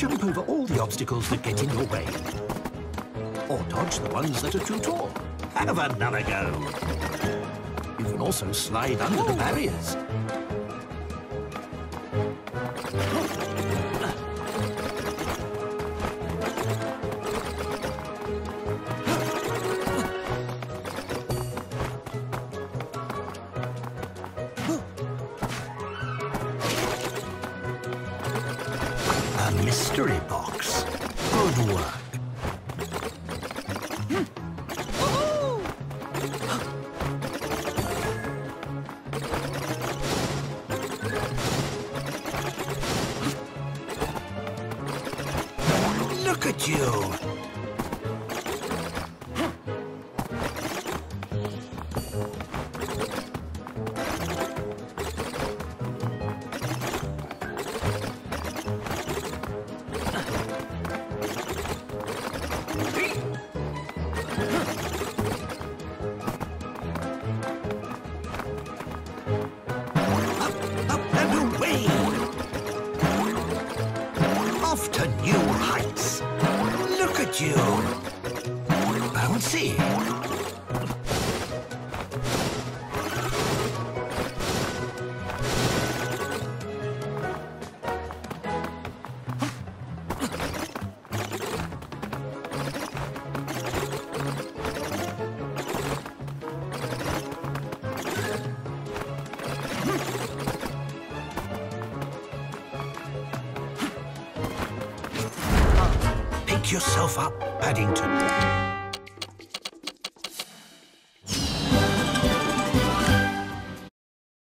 Jump over all the obstacles that get in your way. Or dodge the ones that are too tall. Have another go. You can also slide under the barriers. A mystery box. Good work. Look at you! Up and away! Off to new heights! Look at you! Bouncy! Pick yourself up, Paddington.